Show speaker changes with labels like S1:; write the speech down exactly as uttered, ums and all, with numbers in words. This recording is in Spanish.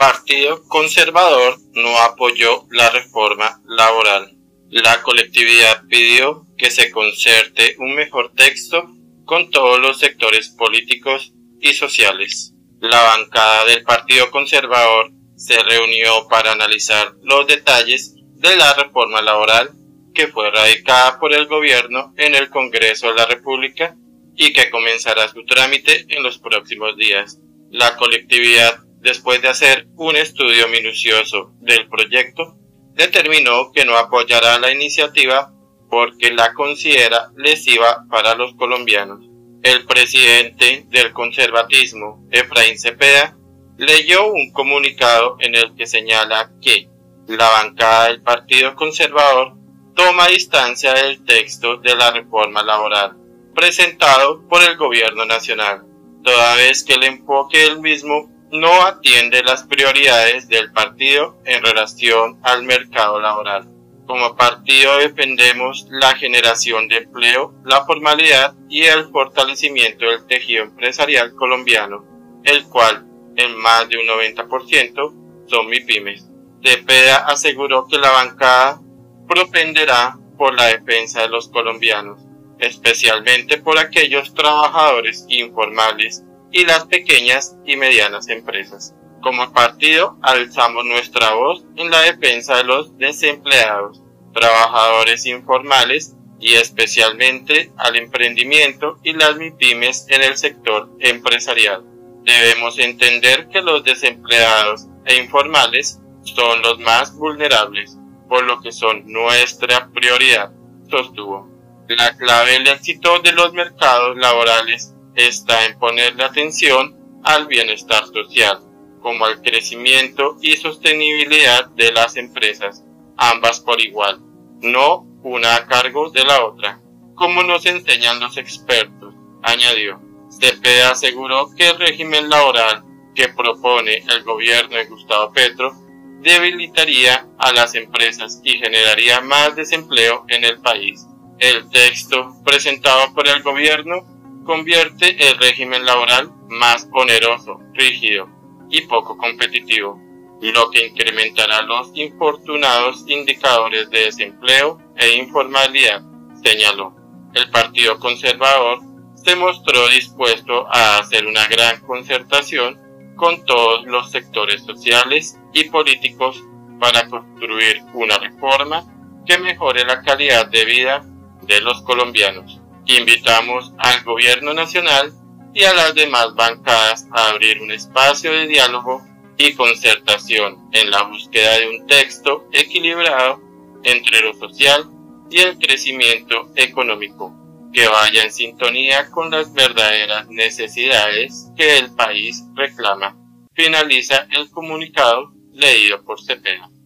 S1: Partido Conservador no apoyó la reforma laboral. La colectividad pidió que se concerte un mejor texto con todos los sectores políticos y sociales. La bancada del Partido Conservador se reunió para analizar los detalles de la reforma laboral que fue radicada por el gobierno en el Congreso de la República y que comenzará su trámite en los próximos días. La colectividad, después de hacer un estudio minucioso del proyecto, determinó que no apoyará la iniciativa porque la considera lesiva para los colombianos. El presidente del conservatismo, Efraín Cepeda, leyó un comunicado en el que señala que la bancada del Partido Conservador toma distancia del texto de la reforma laboral presentado por el gobierno nacional, toda vez que el enfoque del mismo no atiende las prioridades del partido en relación al mercado laboral. Como partido defendemos la generación de empleo, la formalidad y el fortalecimiento del tejido empresarial colombiano, el cual en más de un noventa por ciento son MIPYMES. Cepeda aseguró que la bancada propenderá por la defensa de los colombianos, especialmente por aquellos trabajadores informales y las pequeñas y medianas empresas. Como partido, alzamos nuestra voz en la defensa de los desempleados, trabajadores informales y especialmente al emprendimiento y las MIPYMES en el sector empresarial. Debemos entender que los desempleados e informales son los más vulnerables, por lo que son nuestra prioridad, sostuvo. La clave del éxito de los mercados laborales está en ponerle atención al bienestar social, como al crecimiento y sostenibilidad de las empresas, ambas por igual, no una a cargo de la otra, como nos enseñan los expertos, añadió. Cepeda aseguró que el régimen laboral que propone el gobierno de Gustavo Petro debilitaría a las empresas y generaría más desempleo en el país. El texto presentado por el gobierno convierte el régimen laboral más oneroso, rígido y poco competitivo, lo que incrementará los infortunados indicadores de desempleo e informalidad, señaló. El Partido Conservador se mostró dispuesto a hacer una gran concertación con todos los sectores sociales y políticos para construir una reforma que mejore la calidad de vida de los colombianos. Invitamos al gobierno nacional y a las demás bancadas a abrir un espacio de diálogo y concertación en la búsqueda de un texto equilibrado entre lo social y el crecimiento económico, que vaya en sintonía con las verdaderas necesidades que el país reclama. Finaliza el comunicado leído por Cepeda.